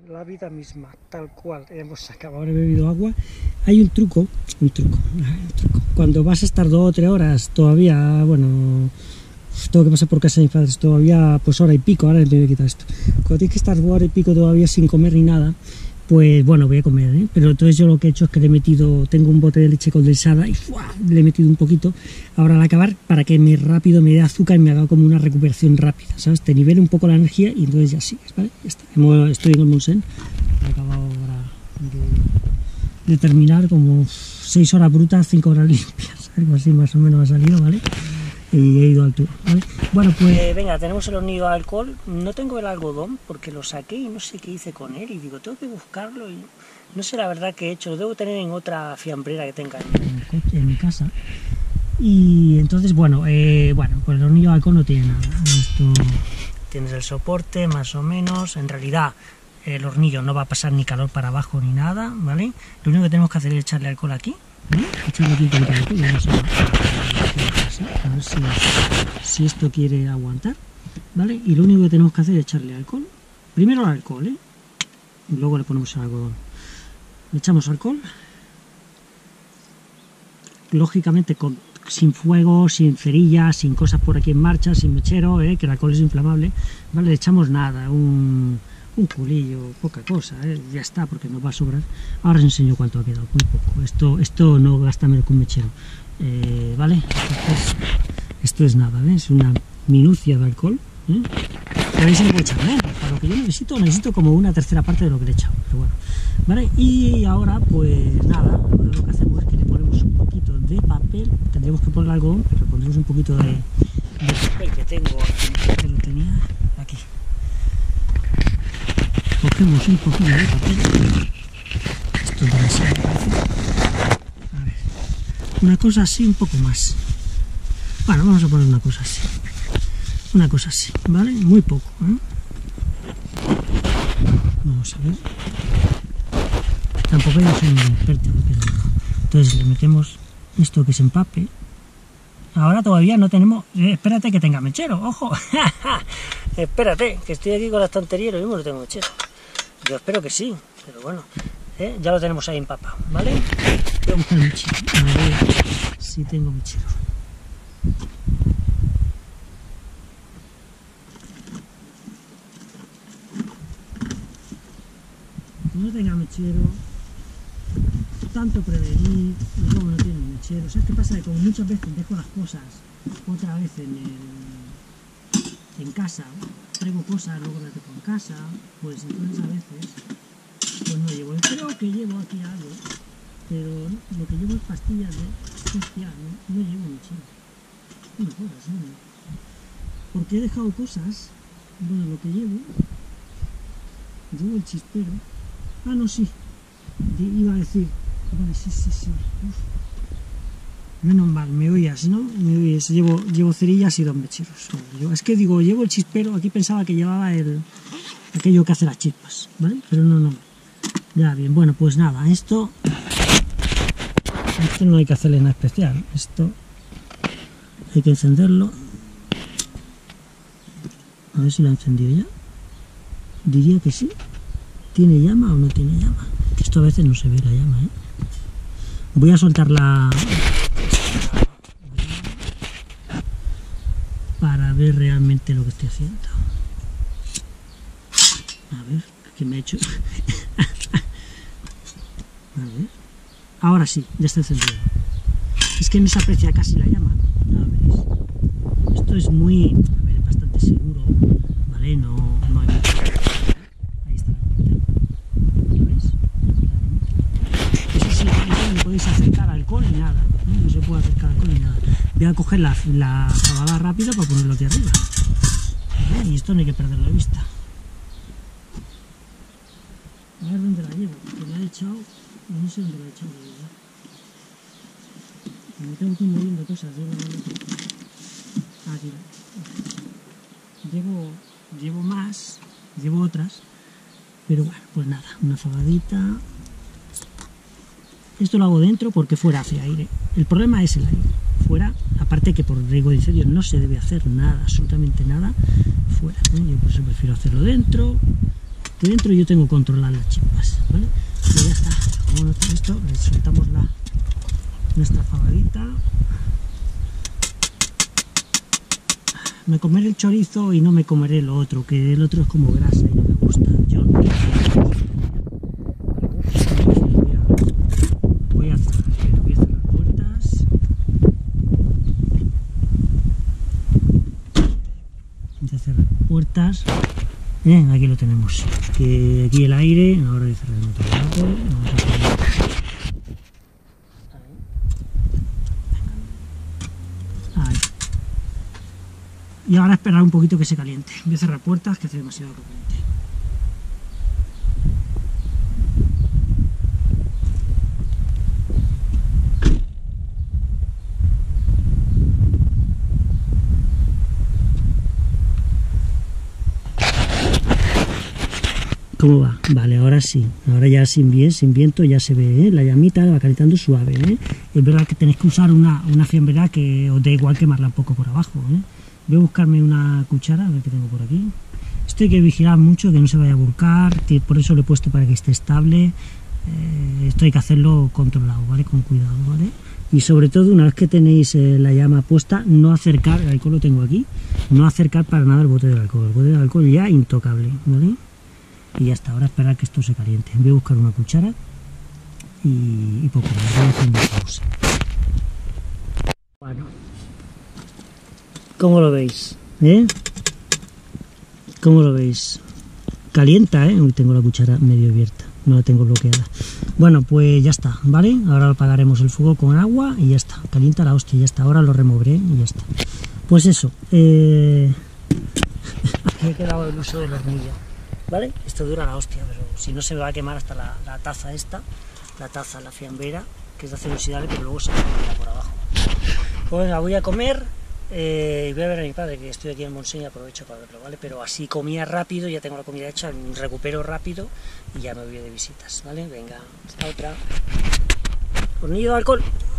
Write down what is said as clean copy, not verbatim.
la vida misma, tal cual. Hemos acabado, ahora he bebido agua. Hay un truco. Cuando vas a estar 2 o 3 horas todavía, bueno, tengo que pasar por casa de mis padres todavía, pues hora y pico, ahora me tengo que quitar esto. Cuando tienes que estar 2 horas y pico todavía sin comer ni nada, pues bueno, voy a comer, ¿eh? Pero entonces yo lo que he hecho es que le he metido, tengo un bote de leche condensada y ¡fua! Le he metido un poquito ahora al acabar para que rápido me dé azúcar y me haga como una recuperación rápida, ¿sabes? Te nivele un poco la energía y entonces ya sigues, ¿vale? Ya está. Estoy en el Monsen, he acabado ahora de terminar, como 6 horas brutas, 5 horas limpias, algo así más o menos ha salido, ¿vale? Y he ido al tour, ¿vale? Bueno, pues venga, tenemos el hornillo de alcohol. No tengo el algodón porque lo saqué y no sé qué hice con él y digo, tengo que buscarlo y no sé la verdad qué he hecho, lo debo tener en otra fiambrera que tenga en mi casa. Y entonces, bueno, pues el hornillo de alcohol no tiene nada. Esto tienes el soporte más o menos, en realidad el hornillo no va a pasar ni calor para abajo ni nada, ¿vale? Lo único que tenemos que hacer es echarle alcohol aquí, ¿vale? Echarle aquí un poquito de alcohol, vamos a ver si esto quiere aguantar, ¿vale? Y lo único que tenemos que hacer es echarle alcohol, primero el alcohol, ¿eh? Y luego le ponemos el algodón. Le echamos alcohol, lógicamente sin fuego, sin cerillas, sin cosas por aquí en marcha, sin mechero, que el alcohol es inflamable, ¿vale? Le echamos nada, un culillo, poca cosa, ya está, porque nos va a sobrar. Ahora os enseño cuánto ha quedado, muy poco. Esto no gasta menos que un mechero, ¿vale? Entonces, esto es nada, ¿ves? Es una minucia de alcohol, También se le puede echar menos, para lo que yo necesito como una tercera parte de lo que le he echado, pero bueno, ¿vale? Y ahora, pues nada, ahora lo que hacemos es que le ponemos un poquito de papel, tendríamos que poner algodón, pero le pondremos un poquito de papel que tengo aquí, que lo tenía aquí. Cogemos un poquito de papel, esto es demasiado, a ver, una cosa así, un poco más. Bueno, vamos a poner una cosa así, ¿vale? Muy poco, Vamos a ver. Tampoco yo soy un experto, pero entonces le metemos esto que se empape. Ahora todavía no tenemos, espérate que tenga mechero, ojo. Espérate, que estoy aquí con las tonterías y lo mismo no tengo mechero. Yo espero que sí, pero bueno, ya lo tenemos ahí empapado, ¿vale? Voy a buscar el mechero, a ver si tengo mechero. No tenga mechero, tanto prevenir, y luego no tiene mechero. ¿Sabes qué pasa? Que como muchas veces dejo las cosas otra vez en casa, traigo cosas, luego las dejo en casa, pues entonces a veces pues no llevo. Creo que llevo aquí algo, pero lo que llevo es pastillas especial, no llevo mechero. No jodas, porque he dejado cosas, bueno, lo que llevo el chispero. Ah, no, sí, iba a decir, vale, sí. Uf. Menos mal, me oías, ¿no? Me oías, llevo cerillas y 2 mecheros. Es que digo, llevo el chispero, aquí pensaba que llevaba aquello que hace las chispas, ¿vale? Pero no. Ya, bien, bueno, pues nada, esto no hay que hacerle nada especial, esto hay que encenderlo. A ver si lo he encendido ya. Diría que sí. ¿Tiene llama o no tiene llama? Que esto a veces no se ve la llama, Voy a soltar para ver realmente lo que estoy haciendo. A ver, ¿qué me he hecho? A ver. Ahora sí, ya está encendido. Es que no se aprecia casi la llama. A ver, esto es muy, bastante seguro, ¿vale? No hay mucho. Ahí está la ¿veis? Eso sí, no podéis acercar alcohol ni nada, no se puede acercar alcohol ni nada. Voy a coger la jabada rápido para ponerlo aquí arriba, ¿vale? Y esto no hay que perderlo de vista. A ver dónde la llevo, porque la he echado, no sé dónde la he echado, de verdad. Me tengo que ir moviendo cosas, aquí. Llevo más, llevo otras, pero bueno, pues nada, una fabadita. Esto lo hago dentro porque fuera hace aire. El problema es el aire. Fuera, aparte que por riesgo de incendio no se debe hacer nada, absolutamente nada, fuera. Yo por eso prefiero hacerlo dentro. esté dentro, yo tengo controladas las chispas, ¿vale? Y ya está. Como esto, le soltamos nuestra fabadita. Me comeré el chorizo y no me comeré lo otro, que el otro es como grasa y no me gusta. Yo no. Voy a cerrar puertas. Voy a cerrar puertas. Aquí lo tenemos. Que aquí el aire. Ahora voy a cerrar el otro lado. Vamos a cerrar. Ahí. Y ahora esperar un poquito que se caliente. Voy a cerrar puertas, que hace demasiado caliente. ¿Cómo va? Vale, ahora sí. Ahora ya sin viento ya se ve, ¿eh? La llamita va calentando suave, ¿eh? Es verdad que tenéis que usar una fiambrera que os dé igual quemarla un poco por abajo, ¿eh? Voy a buscarme una cuchara, a ver qué tengo por aquí. Esto hay que vigilar mucho, que no se vaya a volcar, por eso lo he puesto para que esté estable. Esto hay que hacerlo controlado, ¿vale? Con cuidado, ¿vale? Y sobre todo, una vez que tenéis la llama puesta, no acercar, el alcohol lo tengo aquí, no acercar para nada el bote del alcohol. El bote del alcohol ya intocable, ¿vale? Y ya está, ahora esperar que esto se caliente. Voy a buscar una cuchara y poco más, voy a hacer una pausa. Bueno, ¿cómo lo veis? ¿Cómo lo veis? Calienta, hoy tengo la cuchara medio abierta, no la tengo bloqueada. Bueno, pues ya está, ¿vale? Ahora apagaremos el fuego con agua y ya está. Calienta la hostia, ya está. Ahora lo removeré y ya está. Pues eso, aquí he quedado el uso de la hornilla, ¿vale? Esto dura la hostia, pero si no se me va a quemar hasta la taza esta, la fiambrera, que es de acero inoxidable, pero luego se me quema por abajo. Pues venga, voy a comer. Voy a ver a mi padre, que estoy aquí en Montseny y aprovecho para verlo, ¿vale? Pero así comía rápido, ya tengo la comida hecha, recupero rápido y ya me voy de visitas, ¿vale? Venga, hasta otra. Hornillo de alcohol.